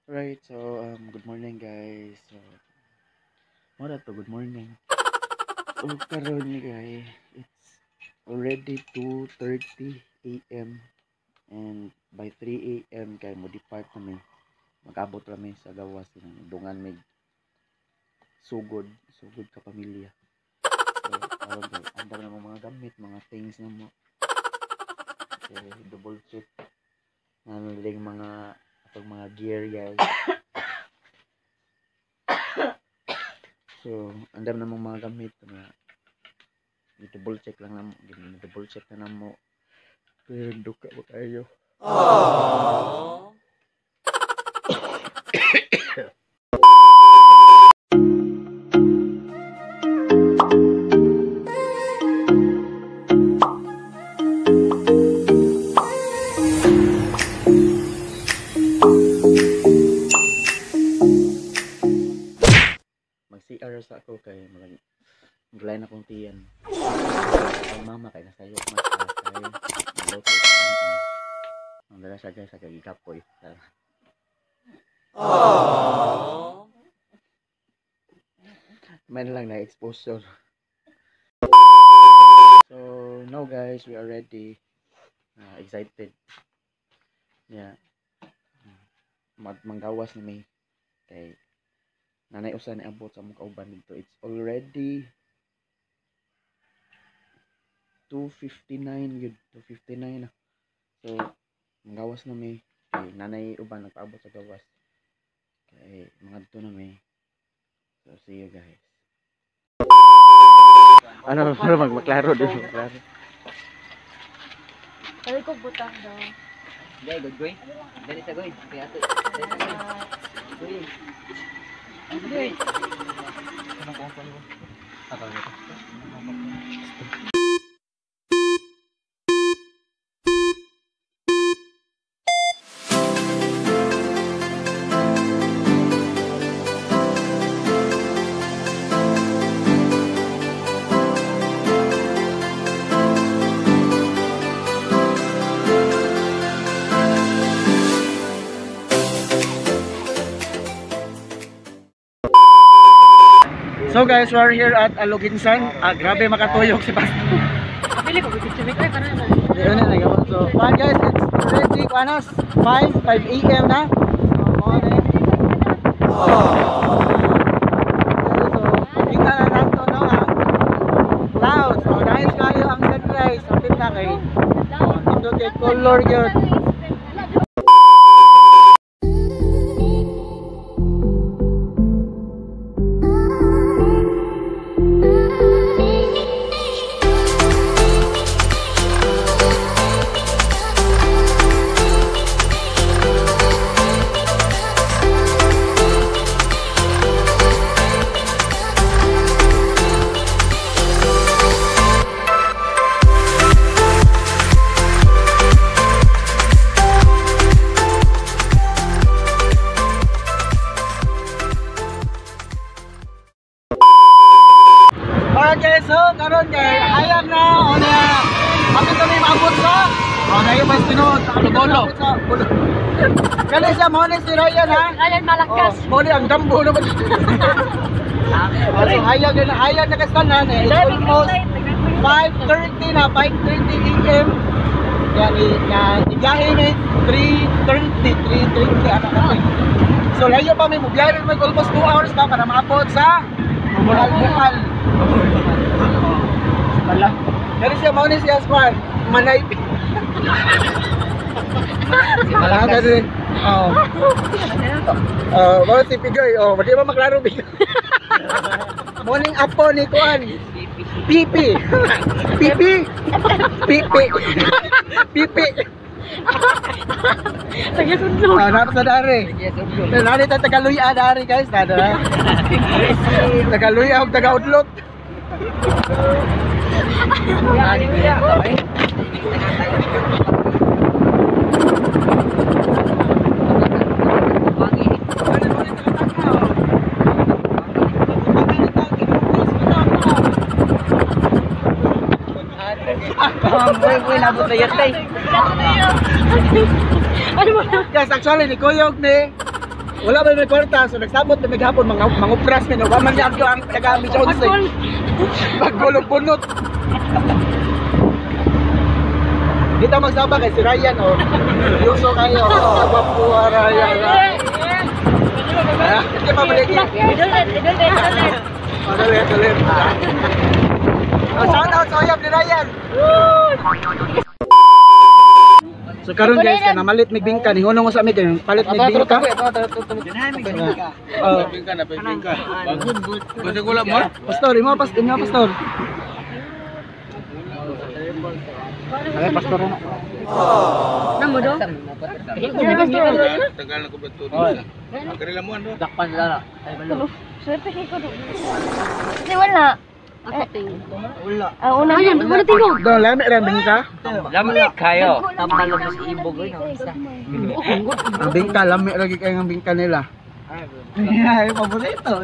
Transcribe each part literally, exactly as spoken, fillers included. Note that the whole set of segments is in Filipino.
Right, so um, good morning guys. So, what to good morning. So karon ni guys, it's already two thirty a m and by three a m kay mo depart kami. Mag-abot kami sa gawas ng dungan mig sugod, sugod ka pamilya. So karon guys, andam na mo mga gamit, mga things na mo. Okay, double check. Nanuling mga atong mga gear guys. So, andam na mong mga gamit na double check lang na mo, double check na mo. Pero duka ba kayo? Aww. Mag-C R sa ako kay mag maglain akong tiyan. Ang mama kay nasayo mas kay loto. Ang dala sa guys sa kagikapoy. Aww. Man lang na exposure. So now guys, we are ready. Uh, excited. Yeah. Mag manggawas ni may kay nanay usa ni abot sa mong kauban dito. It's already two fifty-nine yun. two fifty-nine na. So, gawas na may. Okay, nanay uban nagpaabot sa gawas. Okay, mga dito na may. So, see you guys. Ano, para magmaklaro din. Maklaro. Kali ko butang daw. Gay, good boy. Dali sa goy. Kaya to. Goy. Goy. Ano ko pa mo? Ako nito. So guys, we're here at Aloginsan. Ah, grabe makatuyok si Pastor. Kapili ko bitin chimik ay kanan na. Ayun na nagawa. So, fine guys, it's ready kuanos five a m na. Oh. So, kita na nato no ha. Clouds. So, nice kayo ang sunrise. Kapit na kay. Ito kay color yun. Okay, so karon kay hayag na o niya. Kapit kami maabot sa o na yung mas tinod Lugolo. Kani siya mo ni si Ryan ha. Ryan malakas. Mo ni ang dambo naman. So hayag na hayag na kastanan eh. It's almost five thirty na five thirty a m Yan na igahe ni three thirty three thirty ana kami. So layo pa mi mo biyahe mo almost two hours pa para maabot sa Bukal-Bukal. Wala. Dari siya mau ni siya squad. Manay. Wala ka din. Oh. Oh, mau si Pigoy. Oh, di ba maklaro Pigoy? Morning apo ni Kuan. Pipi. Pipi. Pipi. Pipi. Sige sundlo. Ah, napa sa dari. Nani ta Tagaluya dari guys, nada. Tagaluya ug taga-udlot. Boy, boy, nabot na yatay. Ano mo? Yes, actually, ni Kuyog ni wala ba may kwarta, so nagsabot na maghapon, mga mangupras na, waman niya ang taga-ambi sa unsay. Pagulog punot. Dito magsaba kay si Ryan, oh. Seryoso kayo, oh. Kapapuha, Ryan. Ha? Hindi pa balik niya. Idulit, idulit, idulit. Oh, tulit, tulit. Oh, shout out sa uyab ni Ryan. So karon guys, kana malit mig bingka ni hunong sa mi kay palit mig bingka. Oh, bingka na bingka. Bagod good. Basta gula mo. Pastor, imo pas inyo pastor. Ay pastor na. Namo do? Tagal na ko ba to? Karila mo ano? Dakpan dala. Ay balo. Swerte kay ko do. Kasi wala. Ako ting. Wala. Ah, una yan, wala tingog. Do lami ra bingka. Lami kayo. Tambal mo sa ibog oy no isa. Ang bingka lami ra gyud kay ang bingka nila. Ay, paborito.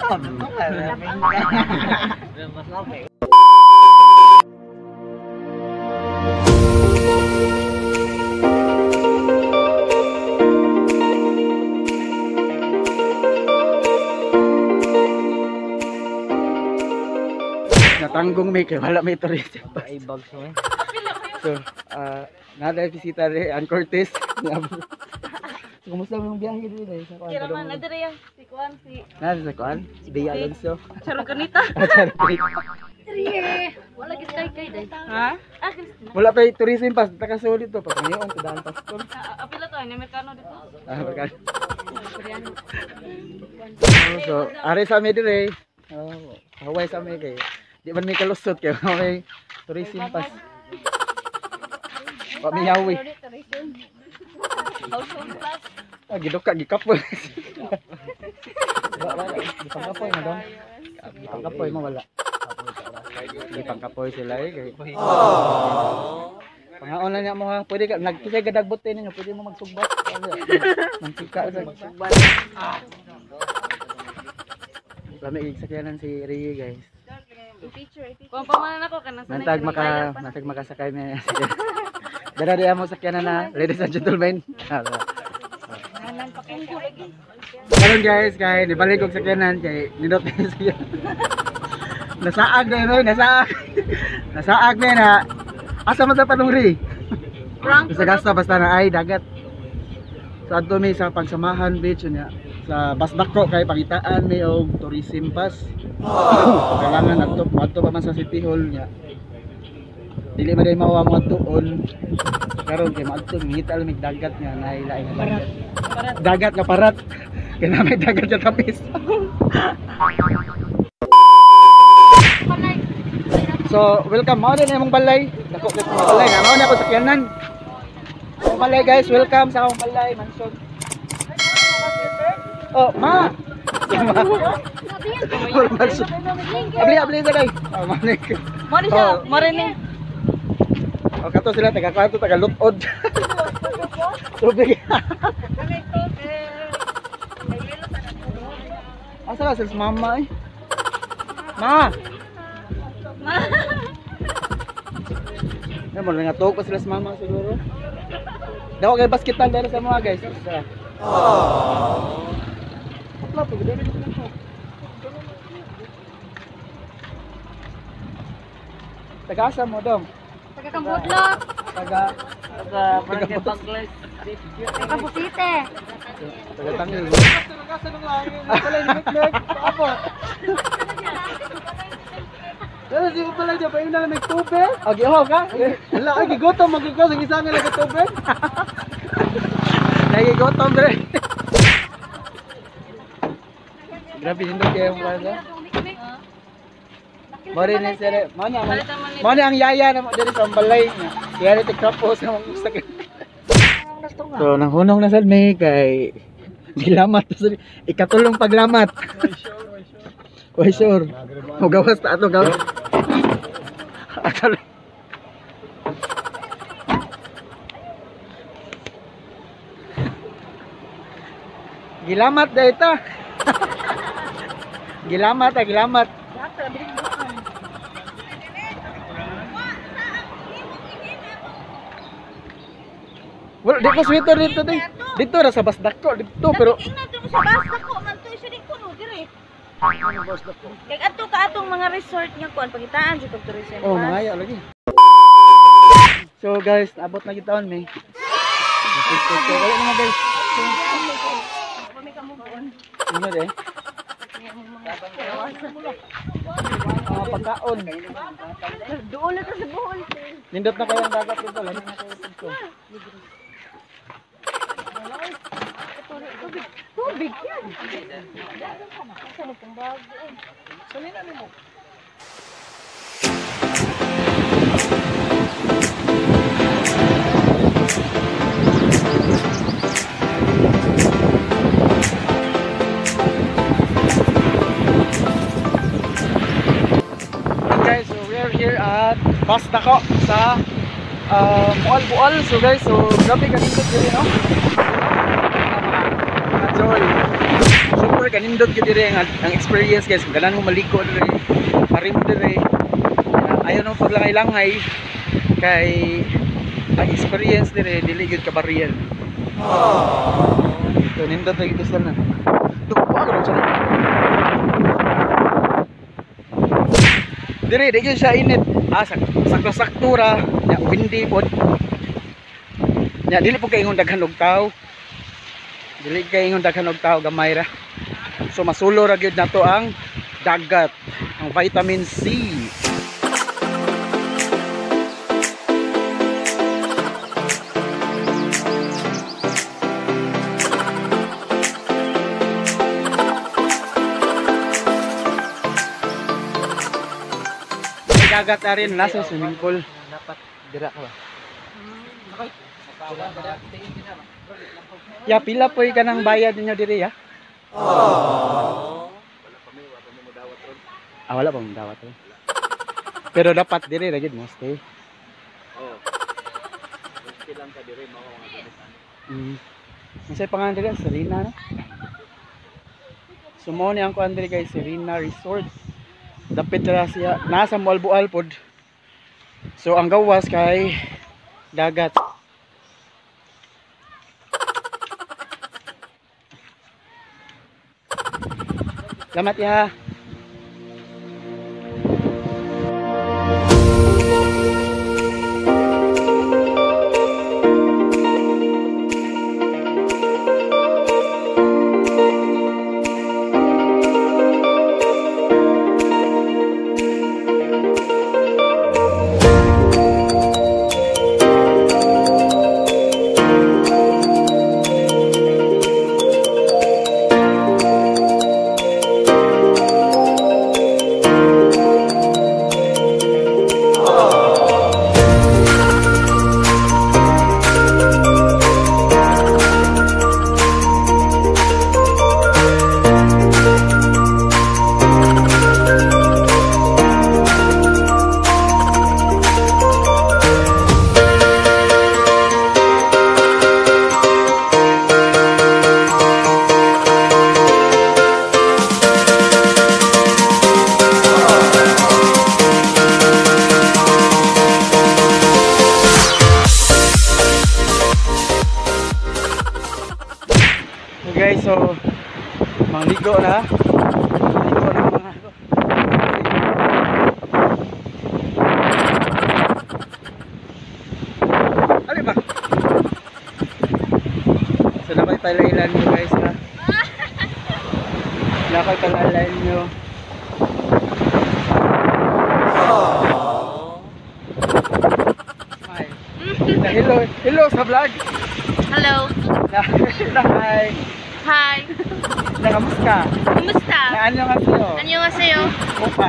Mas lami. Natanggong may kay wala may turista. Ay bags mo. So, ah, nada bisita rin ang Cortez. So, kumusta mo yung biyahe dito eh? Sa kuan Kira man padung. adere ya. Si Kuan si Nada sa kuan? Si Bea Alonso. Charot kanita. Charot. Wala gid kay kay day. Ha? Ah, Kristina. Wala pa yung tourism pass, nakasulit to. Pag ngayon, tadaan pastor. Apila to, ni Mercano dito. Ah, pagka. Koreano. So, ari sa amin dire. Oh, Hawaii sa amin kay. Di man may kalusot kay may tourism pass. Pa may Hawaii. Ah, giduka gikapoy. Wala, gipangkapoy na dong. Gipangkapoy mo wala. Gipangkapoy sila eh. Kay. Pangaon na niya mo ha. Pwede ka nagkisay gadagbot ninyo, pwede mo magsugbat. Mantika sa magsugbat. Lami igsakyanan si Rie guys. Kung pamanan ako kana sa Nantag maka nantag makasakay mi. Dara di amo sakyanan na, ladies and gentlemen. Hanan pa kunggo lagi. Karon guys, kay nibalik og sakyanan kay nindot ni siya. Nasaag na yun, nasaag. Nasaag na na. Asa man sa panungri? Sa gasta basta na ay dagat. Sa ato mi sa pagsamahan beach niya. Sa Basdako kay pangitaan mi og tourism pass. Kailangan adto adto pa man sa City Hall niya. Dili man day mawa mo adtoon. Karon kay maadto ngita lamig dagat nga nahilain nga dagat. Dagat nga parat. Kay na may dagat sa tapis. So, welcome mo din imong balay. Dako kay imong balay. Na mao na ako sakyanan. Imong balay guys, welcome sa akong balay mansion. Oh, ma. Abli abli sa day. Oh, manik. Mo ni siya, mo rin ni. Oh, kato sila taga kwarto, taga lutod. Tubig. Asa ka sa mama eh? Ma. Ano mo nga tuog pa sila sa mama siguro. Daw kay basketball dere sa mga guys. Oh. Kapla po dere sa mga. Taga asa mo dong? Taga Kambudlok. Taga Taga Barangay Bangles. Taga Busite. taga Tangil. Taga sa mga pala ni Mitlek. Apo. Dala di ko pala dyan, pahin na nagtubig. O, gihaw ka? Wala, ay, gigotom, magigos, ang isa nga nagtubig. Nagigotom, dre. Grabe, hindi kayo mo pala. Mari ni sir, mana mana ang yaya na mo diri sa balay niya. Kaya ito kapos sa mga gusto. So, nanghunong na sad may kay gilamat sa ikatulong paglamat. Oy sure. Mo gawas ta ato gawas. Ato. Gilamat da ita. Gilamat, ah, gilamat. Wala, di ko sweater dito din. Dito ra sa Basdako dito pero Ingnan to sa basta ko man to isa di kuno dire. Kay ato ka atong mga resort nga kuan pagitaan sa tourism. oh, mangaya lagi. So guys, abot na kita on may. Wala na guys. Kami ka mo buon. Ano de? Ah, pagkaon. Duol na to sa buhol. Nindot na kayo ang dagat dito, lalo na kayo dito. Tubig yan. Saan pong bago eh. Salina mo. Guys, so we are here at Basdako sa uh, Bual-Bual. So guys, so grabe kanindot diri no. Enjoy. Super kanindot gyud diri ang, ang experience guys. Ganan mo maliko diri. Parim diri. Uh, ayaw nang paglangay-langay kay ang experience diri dili gyud kabariyan. Oh. So nindot lagi to sana. Tuwa ra siya. Dire, di gyud siya init. Ah, sakto-sakto ra, nya windy pod. Nya dili po kay ingon daghan og tawo. Dili kay ingon daghan og tawo, gamay ra. So masulo ra gyud nato ang dagat, ang vitamin C. Dagat na rin, nasa swimming pool. Dapat dira ka ba? Ya, pila po ka ng bayad ninyo diri ya? Oh. Ah, wala pa mo dawat ron. Pero dapat diri ra gid mo stay. Oh. Stay lang ka diri mao nga gamitan. Mm. Unsay pangalan diri? Serena no? Sumo ni ang kuan diri guys, Serena Resort. Dapit na siya, nasa Bual-Bual pod. So ang gawas kay dagat. Salamat ya. Guys, so mangligo na. Mangligo na mga ano ba? So napay palailan nyo guys ha. Napay palailan nyo. Hi. Hello, hello sa vlog. Hello. Hi. Hi. Na kamusta? Kumusta? Na ano nga sa'yo? Annyeonghaseyo. Opa.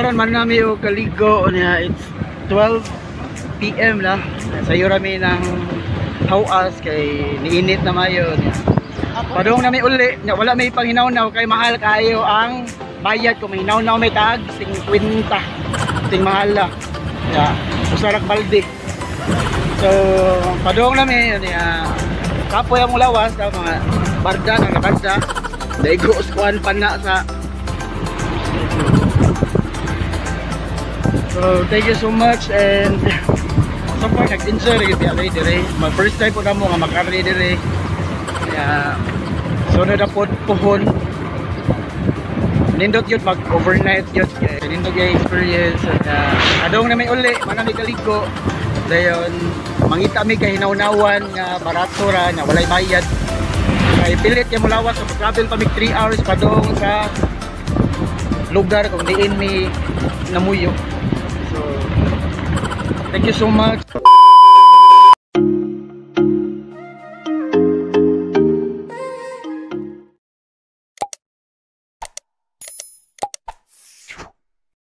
karon man nami og kaligo niya. It's twelve p m na. Sayo rami ng hawas kay niinit na mayo niya. Padung nami uli, nya wala may panghinaw-naw kay mahal kayo ang bayad kung mahinaw-naw may tag fifty. Ting mahal la. Ya, usarak balde. So, padung nami niya. Kapoy ang lawas sa mga barda na nakadsa. Daigo squad pa na sa. So thank you so much and so far nag-enjoy rin yung alay dire. My first time po na mo nga makarri dire. Kaya sunod na po puhon. Nindot yun mag-overnight yun. Nindot yung experience. Uh, adong na may uli, manami kaliko. Dayon, mangita mi kay hinaw-nawan nga barato ra nga walay bayad. Kay pilit yung mulawas, so travel pa mi three hours pa doon sa lugar kung diin mi namuyo. So, thank you so much.